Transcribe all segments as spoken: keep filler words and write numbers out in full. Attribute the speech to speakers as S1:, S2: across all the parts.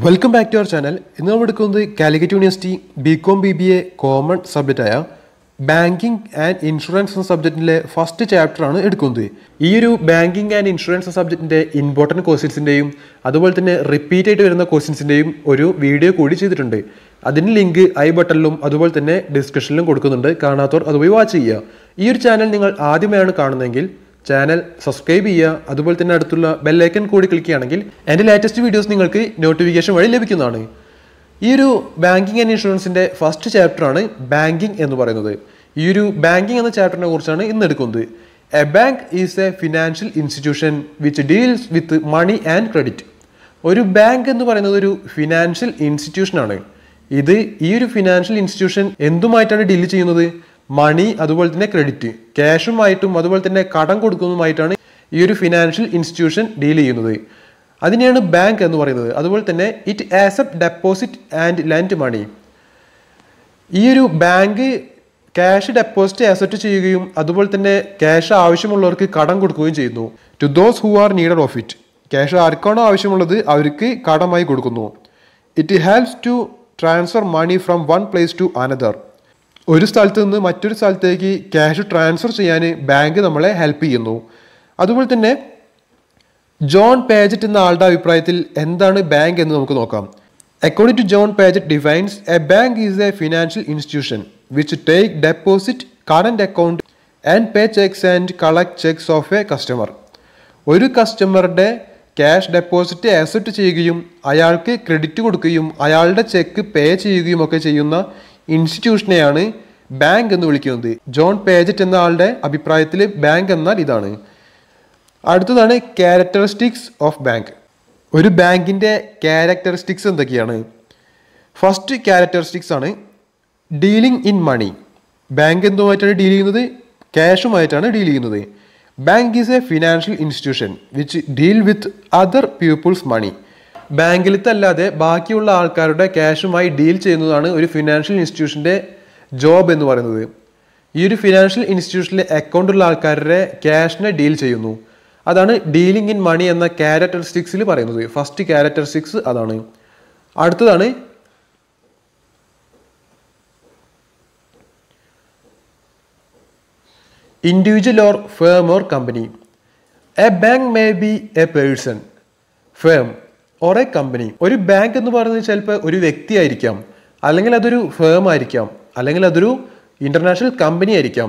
S1: Welcome back to our channel. ഇന്ന് നമ്മൾ എടുക്കുന്നത് Calicut university B com B B A common സബ്ജക്റ്റായ banking and insurance എന്ന സബ്ജക്റ്റിൻ്റെ ഫസ്റ്റ് ചാപ്റ്ററാണ് എടുക്കുന്നത്. ഈ ഒരു ബാങ്കിങ് ആൻഡ് ഇൻഷുറൻസ് സബ്ജക്റ്റിൻ്റെ ഇമ്പോർട്ടൻറ്റ് ക്വസ്റ്റ്യൻസിൻ്റെയും അതുപോലെ തന്നെ റിപ്പീറ്റ് ആയിട്ട് വരുന്ന ക്വസ്റ്റ്യൻസിൻ്റെയും ഒരു വീഡിയോ കൂടി ചെയ്തിട്ടുണ്ട്. അതിൻ്റെ ലിങ്ക് ഐ ബട്ടണിലും അതുപോലെ തന്നെ ഡിസ്ക്രിപ്ഷനിലും കൊടുക്കുന്നുണ്ട്. കാണാത്തവർ അതുപോയി വാച്ച് ചെയ്യുക. ഈ ഒരു ചാനൽ നിങ്ങൾ ആദ്യമായാണ് കാണുന്നതെങ്കിൽ ചാനൽ സബ്സ്ക്രൈബ് ചെയ്യുക. അതുപോലെ തന്നെ അടുത്തുള്ള ബെല്ലൈക്കൺ കൂടി ക്ലിക്ക് ചെയ്യുകയാണെങ്കിൽ എൻ്റെ ലേറ്റസ്റ്റ് വീഡിയോസ് നിങ്ങൾക്ക് നോട്ടിഫിക്കേഷൻ വഴി ലഭിക്കുന്നതാണ്. ഈ ഒരു ബാങ്കിങ് ആൻഡ് ഇൻഷുറൻസിൻ്റെ ഫസ്റ്റ് ചാപ്റ്ററാണ് ബാങ്കിങ് എന്ന് പറയുന്നത്. ഈ ഒരു ബാങ്കിങ് എന്ന ചാപ്റ്ററിനെ കുറിച്ചാണ് ഇന്ന് എടുക്കുന്നത്. A bank is a financial institution which deals with money and credit. ഒരു ബാങ്ക് എന്ന് പറയുന്നത് ഒരു ഫിനാൻഷ്യൽ ഇൻസ്റ്റിറ്റ്യൂഷനാണ്. ഇത് ഈ ഒരു ഫിനാൻഷ്യൽ ഇൻസ്റ്റിറ്റ്യൂഷൻ എന്തുമായിട്ടാണ് ഡീൽ ചെയ്യുന്നത്? മണി അതുപോലെ തന്നെ ക്രെഡിറ്റ്, ക്യാഷുമായിട്ടും അതുപോലെ തന്നെ കടം കൊടുക്കുന്നതുമായിട്ടാണ് ഈ ഒരു ഫിനാൻഷ്യൽ ഇൻസ്റ്റിറ്റ്യൂഷൻ ഡീൽ ചെയ്യുന്നത്. അതിനെയാണ് ബാങ്ക് എന്ന് പറയുന്നത്. അതുപോലെ തന്നെ it accept deposit and lend money. ഈ ഒരു ബാങ്ക് ക്യാഷ് ഡെപ്പോസിറ്റ് ആക്സെപ്റ്റ് ചെയ്യുകയും അതുപോലെ തന്നെ ക്യാഷ് ആവശ്യമുള്ളവർക്ക് കടം കൊടുക്കുകയും ചെയ്യുന്നു. To those who are needer of it. Cash ആർക്കാണോ ആവശ്യമുള്ളത് അവർക്ക് കടമായി കൊടുക്കുന്നു. It helps to transfer money from one place to another. ഒരു സ്ഥലത്ത് നിന്ന് മറ്റൊരു സ്ഥലത്തേക്ക് ക്യാഷ് ട്രാൻസ്ഫർ ചെയ്യാൻ ബാങ്ക് നമ്മളെ ഹെൽപ്പ് ചെയ്യുന്നു. അതുപോലെ തന്നെ ജോൺ പേജറ്റ് എന്ന ആളുടെ അഭിപ്രായത്തിൽ എന്താണ് ബാങ്ക് എന്ന് നമുക്ക് നോക്കാം. According to John Paget defines a bank is a financial institution which take deposit, current account and pay cheques and collect cheques of a customer. ഒരു കസ്റ്റമറുടെ ക്യാഷ് ഡെപ്പോസിറ്റ് ആക്സെപ്റ്റ് ചെയ്യുകയും അയാൾക്ക് ക്രെഡിറ്റ് കൊടുക്കുകയും അയാളുടെ ചെക്ക് പേ ചെയ്യുകയും ഒക്കെ ചെയ്യുന്ന ഇൻസ്റ്റിറ്റ്യൂഷനെയാണ് ബാങ്ക് എന്ന് വിളിക്കുന്നത്. ജോൺ പേജറ്റ് എന്ന ആളുടെ അഭിപ്രായത്തിൽ ബാങ്ക് എന്നാൽ ഇതാണ്. അടുത്തതാണ് ക്യാരക്ടറിസ്റ്റിക്സ് ഓഫ് ബാങ്ക്. ഒരു ബാങ്കിൻ്റെ ക്യാരക്ടറിസ്റ്റിക്സ് എന്തൊക്കെയാണ്? ഫസ്റ്റ് ക്യാരക്ടറിസ്റ്റിക്സ് ആണ് ഡീലിംഗ് ഇൻ മണി. ബാങ്ക് എന്തുമായിട്ടാണ് ഡീൽ ചെയ്യുന്നത്? ക്യാഷുമായിട്ടാണ് ഡീൽ ചെയ്യുന്നത്. Bank is a financial institution which deal with other peoples money. ബാങ്കിലത്തല്ലാതെ ബാക്കിയുള്ള ആൾക്കാരുടെ ക്യാഷുമായി ഡീൽ ചെയ്യുന്നതാണ് ഒരു ഫിനാൻഷ്യൽ ഇൻസ്റ്റിറ്റ്യൂഷൻ്റെ ജോബ് എന്ന് പറയുന്നത്. ഈ ഒരു ഫിനാൻഷ്യൽ ഇൻസ്റ്റിറ്റ്യൂഷനിലെ അക്കൗണ്ടുള്ള ആൾക്കാരുടെ ക്യാഷിനെ ഡീൽ ചെയ്യുന്നു. അതാണ് ഡീലിംഗ് ഇൻ മണി എന്ന ക്യാരക്ടറിസ്റ്റിക്സിൽ പറയുന്നത്. ഫസ്റ്റ് ക്യാരക്ടറിസ്റ്റിക്സ് അതാണ്. അടുത്തതാണ് individual or firm or company. A bank may be a person, firm or a company. ഒരു ബാങ്ക് എന്ന് പറയുന്നത് ചിലപ്പോൾ ഒരു വ്യക്തി ആയിരിക്കാം, അല്ലെങ്കിൽ അതൊരു ഫേം ആയിരിക്കാം, അല്ലെങ്കിൽ അതൊരു ഇന്റർനാഷണൽ കമ്പനി ആയിരിക്കാം.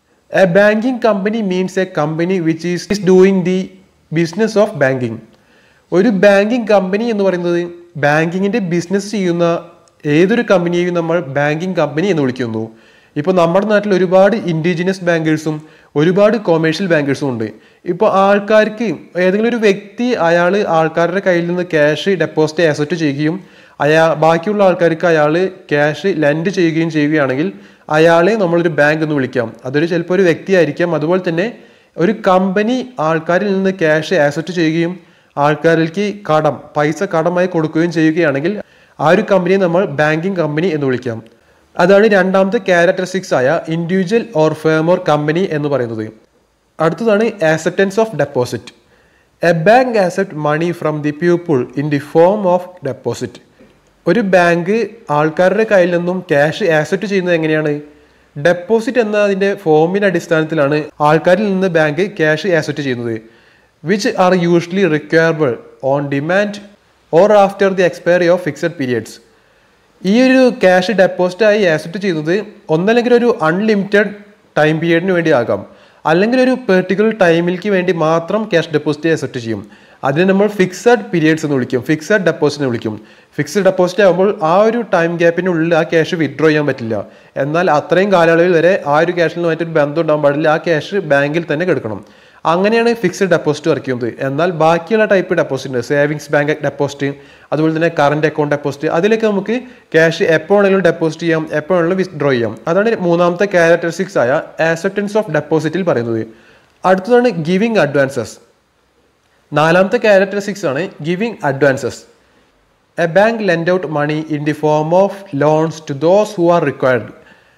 S1: A banking company means a company which is doing the business of banking. ഒരു ബാങ്കിങ് കമ്പനി എന്ന് പറയുന്നത് ബാങ്കിങ്ങിന്റെ ബിസിനസ് ചെയ്യുന്ന ഏതൊരു കമ്പനിയെയും നമ്മൾ ബാങ്കിങ് കമ്പനി എന്ന് വിളിക്കുന്നു. ഇപ്പോൾ നമ്മുടെ നാട്ടിൽ ഒരുപാട് ഇൻഡിജിനസ് ബാങ്കേഴ്സും ഒരുപാട് കൊമേഴ്ഷ്യൽ ബാങ്കേഴ്സും ഉണ്ട്. ഇപ്പോൾ ആൾക്കാർക്ക് ഏതെങ്കിലും ഒരു വ്യക്തി അയാൾ ആൾക്കാരുടെ കയ്യിൽ നിന്ന് ക്യാഷ് ഡെപ്പോസിറ്റ് ആക്സെപ്റ്റ് ചെയ്യുകയും അയാൾ ബാക്കിയുള്ള ആൾക്കാർക്ക് അയാൾ ക്യാഷ് ലെൻഡ് ചെയ്യുകയും ചെയ്യുകയാണെങ്കിൽ അയാളെ നമ്മളൊരു ബാങ്ക് എന്ന് വിളിക്കാം. അതൊരു ചിലപ്പോൾ ഒരു വ്യക്തി ആയിരിക്കാം. അതുപോലെ തന്നെ ഒരു കമ്പനി ആൾക്കാരിൽ നിന്ന് ക്യാഷ് ആക്സെപ്റ്റ് ചെയ്യുകയും ആൾക്കാരിലേക്ക് കടം പൈസ കടമായി കൊടുക്കുകയും ചെയ്യുകയാണെങ്കിൽ ആ ഒരു കമ്പനിയെ നമ്മൾ ബാങ്കിങ് കമ്പനി എന്ന് വിളിക്കാം. അതാണ് രണ്ടാമത്തെ ക്യാരക്ടറിസ്റ്റിക്സ് ആയ individual or firm or company എന്ന് പറയുന്നത്. അടുത്തതാണ് acceptance of deposit. A bank accept money from the people in the form of deposit. ഒരു ബാങ്ക് ആൾക്കാരുടെ കയ്യിൽ നിന്നും ക്യാഷ് ആക്സെപ്റ്റ് ചെയ്യുന്നത് എങ്ങനെയാണ്? ഡെപ്പോസിറ്റ് എന്ന അതിൻ്റെ ഫോമിൻ്റെ അടിസ്ഥാനത്തിലാണ് ആൾക്കാരിൽ നിന്ന് ബാങ്ക് ക്യാഷ് ആക്സെപ്റ്റ് ചെയ്യുന്നത്. Which are usually requirable on demand or after the expiry of fixed periods. ഈ ഒരു ക്യാഷ് ഡെപ്പോസിറ്റായി ആക്സെപ്റ്റ് ചെയ്യുന്നത് ഒന്നല്ലെങ്കിൽ ഒരു അൺലിമിറ്റഡ് ടൈം പീരീഡിന് വേണ്ടി ആകാം, അല്ലെങ്കിൽ ഒരു പെർട്ടിക്കുലർ ടൈമിലേക്ക് വേണ്ടി മാത്രം ക്യാഷ് ഡെപ്പോസിറ്റ് ആക്സെപ്റ്റ് ചെയ്യും. അതിനെ നമ്മൾ ഫിക്സഡ് പീരിയഡ്സ് എന്ന് വിളിക്കും, ഫിക്സഡ് ഡെപ്പോസിറ്റ് എന്ന് വിളിക്കും. ഫിക്സഡ് ഡെപ്പോസിറ്റ് ആകുമ്പോൾ ആ ഒരു ടൈം ഗ്യാപ്പിനുള്ളിൽ ആ ക്യാഷ് വിത്ഡ്രോ ചെയ്യാൻ പറ്റില്ല. എന്നാൽ അത്രയും കാലയളവിൽ വരെ ആ ഒരു ക്യാഷിനുമായിട്ടൊരു ബന്ധം ഉണ്ടാകാൻ പാടില്ല. ആ ക്യാഷ് ബാങ്കിൽ തന്നെ കിടക്കണം. അങ്ങനെയാണ് ഫിക്സഡ് ഡെപ്പോസിറ്റ് വർക്ക് ചെയ്യുന്നത്. എന്നാൽ ബാക്കിയുള്ള type deposit, savings bank deposit, അതുപോലെ തന്നെ കറന്റ് അക്കൗണ്ട് ഡെപ്പോസിറ്റ്, അതിലേക്ക് നമുക്ക് ക്യാഷ് എപ്പോൾ വേണമെങ്കിലും ഡെപ്പോസിറ്റ് ചെയ്യാം, എപ്പോൾ വേണമെങ്കിലും വിത്ഡ്രോ ചെയ്യാം. അതാണ് മൂന്നാമത്തെ ക്യാരക്ടറിസ്റ്റിക്സ് ആയ ആക്സെപ്റ്റൻസ് ഓഫ് ഡെപ്പോസിറ്റിൽ പറയുന്നത്. അടുത്തതാണ് ഗിവിംഗ് അഡ്വാൻസസ്. നാലാമത്തെ ക്യാരക്ടറിസ്റ്റിക്സ് ആണ് giving advances. A bank lend out money in the form of loans to those who are required.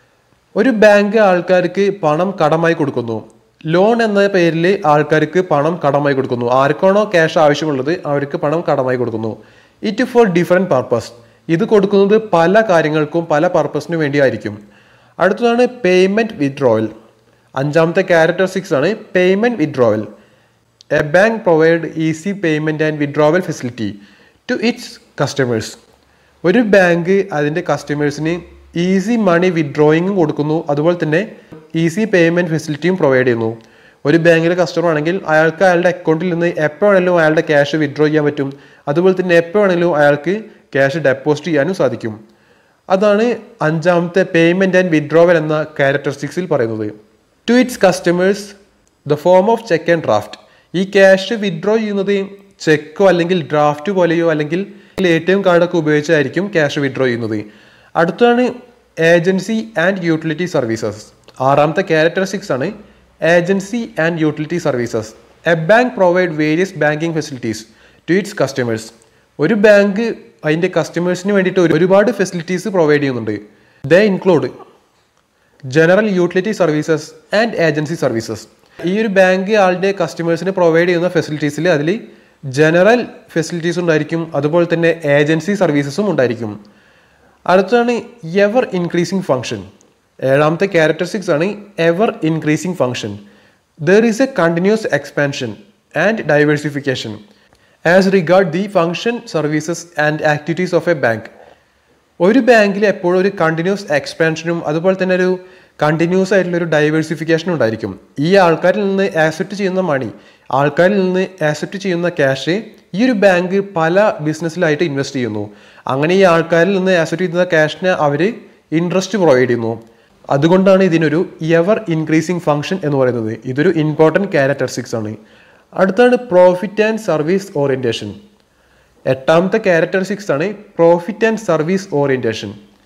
S1: ഒരു ബാങ്ക് ആൾക്കാർക്ക് പണം കടമായി കൊടുക്കുന്നു. ലോൺ എന്ന പേരിൽ ആൾക്കാർക്ക് പണം കടമായി കൊടുക്കുന്നു. ആർക്കാണോ ക്യാഷ് ആവശ്യമുള്ളത് അവർക്ക് പണം കടമായി കൊടുക്കുന്നു. It for different purpose. ഇത് കൊടുക്കുന്നത് പല കാര്യങ്ങൾക്കും പല പർപ്പസിന് വേണ്ടിയായിരിക്കും. അടുത്തതാണ് പേയ്മെൻറ്റ് വിത്ഡ്രോവൽ. അഞ്ചാമത്തെ ക്യാരക്ടറിസ്റ്റിക്സ് ആണ് payment withdrawal. A bank provide easy payment and withdrawal facility to its customers. ഒരു ബാങ്ക് അതിൻ്റെ കസ്റ്റമേഴ്സിന് ഈസി മണി വിത്ഡ്രോയിങ്ങും കൊടുക്കുന്നു, അതുപോലെ തന്നെ ഈസി പേയ്മെൻറ്റ് ഫെസിലിറ്റിയും പ്രൊവൈഡ് ചെയ്യുന്നു. ഒരു ബാങ്കിലെ കസ്റ്റമർ ആണെങ്കിൽ അയാൾക്ക് അയാളുടെ അക്കൗണ്ടിൽ നിന്ന് എപ്പോൾ വേണമെങ്കിലും അയാളുടെ ക്യാഷ് വിത്ഡ്രോ ചെയ്യാൻ പറ്റും, അതുപോലെ തന്നെ എപ്പോൾ വേണമെങ്കിലും അയാൾക്ക് ക്യാഷ് ഡെപ്പോസിറ്റ് ചെയ്യാനും സാധിക്കും. അതാണ് അഞ്ചാമത്തെ പേയ്മെൻറ്റ് ആൻഡ് വിത്ഡ്രോവൽ എന്ന ക്യാരക്ടറിസ്റ്റിക്സിൽ പറയുന്നത്. To its customers the form of cheque and draft. ഈ ക്യാഷ് വിത്ഡ്രോ ചെയ്യുന്നത് ചെക്കോ അല്ലെങ്കിൽ ഡ്രാഫ്റ്റ് പോലെയോ അല്ലെങ്കിൽ എ ടി എം കാർഡൊക്കെ ഉപയോഗിച്ചായിരിക്കും ക്യാഷ് വിത്ഡ്രോ ചെയ്യുന്നത്. അടുത്താണ് ഏജൻസി ആൻഡ് യൂട്ടിലിറ്റി സർവീസസ്. ആറാമത്തെ ക്യാരക്ടറിസ്റ്റിക്സ് ആണ് agency and utility services. A bank provide various banking facilities to its customers. ഒരു ബാങ്ക് അതിൻ്റെ കസ്റ്റമേഴ്സിന് വേണ്ടിയിട്ട് ഒരുപാട് ഫെസിലിറ്റീസ് പ്രൊവൈഡ് ചെയ്യുന്നുണ്ട്. They include general utility services and agency services. ഈ ഒരു ബാങ്ക് ആളുടെ കസ്റ്റമേഴ്സിന് പ്രൊവൈഡ് ചെയ്യുന്ന ഫെസിലിറ്റീസിൽ അതിൽ ജനറൽ ഫെസിലിറ്റീസ് ഉണ്ടായിരിക്കും, അതുപോലെ തന്നെ ഏജൻസി സർവീസസും ഉണ്ടായിരിക്കും. അടുത്താണ് എവർ ഇൻക്രീസിങ് ഫംഗ്ഷൻ. ഏഴാമത്തെ ക്യാരക്ടറിസ്റ്റിക്സ് ആണ് ever increasing function. There is a continuous expansion and diversification as regard the function services and activities of a bank. ഒരു ബാങ്കിൽ എപ്പോഴും ഒരു കണ്ടിന്യൂസ് എക്സ്പാൻഷനും അതുപോലെ തന്നെ ഒരു കണ്ടിന്യൂസ് ആയിട്ടുള്ള ഒരു ഡൈവേഴ്സിഫിക്കേഷനും ഉണ്ടായിരിക്കും. ഈ ആൾക്കാരിൽ നിന്ന് ആക്സെപ്റ്റ് ചെയ്യുന്ന മണി, ആൾക്കാരിൽ നിന്ന് ആക്സെപ്റ്റ് ചെയ്യുന്ന ക്യാഷ് ഈ ഒരു ബാങ്ക് പല ബിസിനസ്സിലായിട്ട് ഇൻവെസ്റ്റ് ചെയ്യുന്നു. അങ്ങനെ ഈ ആൾക്കാരിൽ നിന്ന് ആക്സെപ്റ്റ് ചെയ്യുന്ന ക്യാഷിന് അവർ ഇൻട്രസ്റ്റ് പ്രൊവൈഡ് ചെയ്യുന്നു. അതുകൊണ്ടാണ് ഇതിനൊരു എവർ ഇൻക്രീസിങ് ഫംഗ്ഷൻ എന്ന് പറയുന്നത്. ഇതൊരു ഇമ്പോർട്ടൻറ്റ് ക്യാരക്ടറിസ്റ്റിക്സ് ആണ്. അടുത്താണ് പ്രോഫിറ്റ് ആൻഡ് സർവീസ് ഓറിയൻറ്റേഷൻ. എട്ടാമത്തെ ക്യാരക്ടറിസ്റ്റിക്സ് ആണ് profit and service orientation.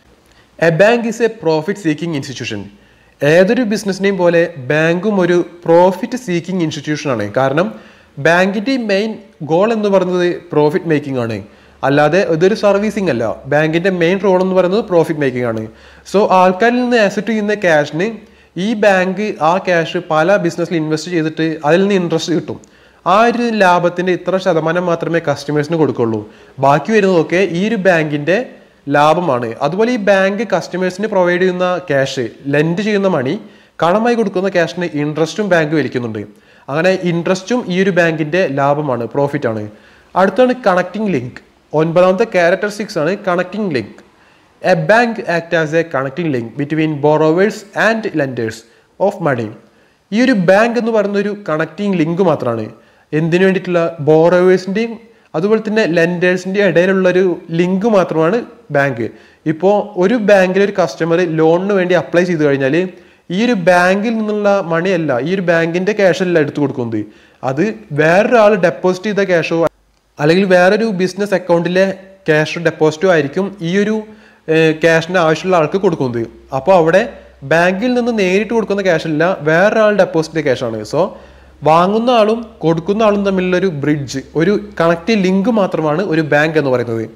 S1: A bank is a profit seeking institution. ഏതൊരു ബിസിനസ്സിനെയും പോലെ ബാങ്കും ഒരു പ്രോഫിറ്റ് സീക്കിംഗ് ഇൻസ്റ്റിറ്റ്യൂഷൻ ആണ്. കാരണം ബാങ്കിൻ്റെ മെയിൻ ഗോൾ എന്ന് പറയുന്നത് പ്രോഫിറ്റ് മേക്കിംഗ് ആണ്, അല്ലാതെ ഇതൊരു സർവീസിങ് അല്ല. ബാങ്കിൻ്റെ മെയിൻ റോൾ എന്ന് പറയുന്നത് പ്രോഫിറ്റ് മേക്കിംഗ് ആണ്. സോ ആൾക്കാരിൽ നിന്ന് ആക്സെപ്റ്റ് ചെയ്യുന്ന ക്യാഷിന് ഈ ബാങ്ക് ആ ക്യാഷ് പല ബിസിനസ്സിൽ ഇൻവെസ്റ്റ് ചെയ്തിട്ട് അതിൽ നിന്ന് ഇൻട്രസ്റ്റ് കിട്ടും. ആ ഒരു ലാഭത്തിൻ്റെ ഇത്ര ശതമാനം മാത്രമേ കസ്റ്റമേഴ്സിന് കൊടുക്കുള്ളൂ. ബാക്കി വരുന്നതൊക്കെ ഈ ഒരു ബാങ്കിൻ്റെ ലാഭമാണ്. അതുപോലെ ഈ ബാങ്ക് കസ്റ്റമേഴ്സിന് പ്രൊവൈഡ് ചെയ്യുന്ന ക്യാഷ്, ലെൻഡ് ചെയ്യുന്ന മണി, കടമായി കൊടുക്കുന്ന ക്യാഷിന് ഇൻട്രസ്റ്റും ബാങ്ക് വലിക്കുന്നുണ്ട്. അങ്ങനെ ഇൻട്രസ്റ്റും ഈ ഒരു ബാങ്കിൻ്റെ ലാഭമാണ്, പ്രോഫിറ്റ് ആണ്. അടുത്താണ് കണക്റ്റിംഗ് ലിങ്ക്. ഒൻപതാമത്തെ ക്യാരക്ടറിസ്റ്റിക്സ് ആണ് connecting link. A bank act as a connecting link between borrowers and lenders of money. ഈ ഒരു ബാങ്ക് എന്ന് പറയുന്ന ഒരു കണക്റ്റിംഗ് ലിങ്ക് മാത്രമാണ്. എന്തിനു വേണ്ടിയിട്ടുള്ള? ബോറോവേഴ്സിൻ്റെയും അതുപോലെ തന്നെ ലെൻഡേഴ്സിൻ്റെയും ഇടയിലുള്ളൊരു ലിങ്ക് മാത്രമാണ് ബാങ്ക്. ഇപ്പോൾ ഒരു ബാങ്കിൽ ഒരു കസ്റ്റമർ ലോണിന് വേണ്ടി അപ്ലൈ ചെയ്ത് കഴിഞ്ഞാൽ ഈ ഒരു ബാങ്കിൽ നിന്നുള്ള മണിയല്ല, ഈ ഒരു ബാങ്കിൻ്റെ ക്യാഷല്ല എടുത്തു കൊടുക്കുന്നത്. അത് വേറൊരാൾ ഡെപ്പോസിറ്റ് ചെയ്ത ക്യാഷോ അല്ലെങ്കിൽ വേറൊരു ബിസിനസ് അക്കൗണ്ടിലെ ക്യാഷ് ഡെപ്പോസിറ്റോ ആയിരിക്കും ഈ ഒരു ക്യാഷിന് ആവശ്യമുള്ള ആൾക്ക് കൊടുക്കുന്നത്. അപ്പോൾ അവിടെ ബാങ്കിൽ നിന്ന് നേരിട്ട് കൊടുക്കുന്ന ക്യാഷല്ല, വേറൊരാൾ ഡെപ്പോസിറ്റ് ചെയ്ത ക്യാഷാണ്. സോ വാങ്ങുന്ന ആളും കൊടുക്കുന്ന ആളും തമ്മിലുള്ള ഒരു ബ്രിഡ്ജ്, ഒരു കണക്റ്റീവ് ലിങ്ക് മാത്രമാണ് ഒരു ബാങ്ക് എന്ന് പറയുന്നത്.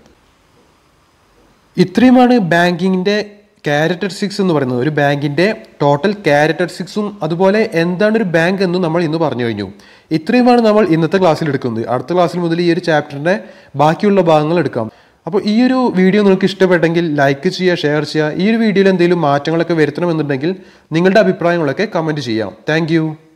S1: ഇത്രയുമാണ് ബാങ്കിങ്ങിൻ്റെ ക്യാരക്ടറിസ്റ്റിക്സ് എന്ന് പറയുന്നത്. ഒരു ബാങ്കിൻ്റെ ടോട്ടൽ ക്യാരക്ടറിസ്റ്റിക്സും അതുപോലെ എന്താണ് ഒരു ബാങ്ക് എന്നും നമ്മൾ ഇന്ന് പറഞ്ഞു കഴിഞ്ഞു. ഇത്രയുമാണ് നമ്മൾ ഇന്നത്തെ ക്ലാസ്സിൽ എടുക്കുന്നത്. അടുത്ത ക്ലാസ്സിൽ മുതൽ ഈ ഒരു ചാപ്റ്ററിൻ്റെ ബാക്കിയുള്ള ഭാഗങ്ങൾ എടുക്കാം. അപ്പോൾ ഈ ഒരു വീഡിയോ നിങ്ങൾക്ക് ഇഷ്ടപ്പെട്ടെങ്കിൽ ലൈക്ക് ചെയ്യുക, ഷെയർ ചെയ്യുക. ഈ ഒരു വീഡിയോയിൽ എന്തെങ്കിലും മാറ്റങ്ങളൊക്കെ വരുത്തണമെന്നുണ്ടെങ്കിൽ നിങ്ങളുടെ അഭിപ്രായങ്ങളൊക്കെ കമൻറ്റ് ചെയ്യാം. താങ്ക്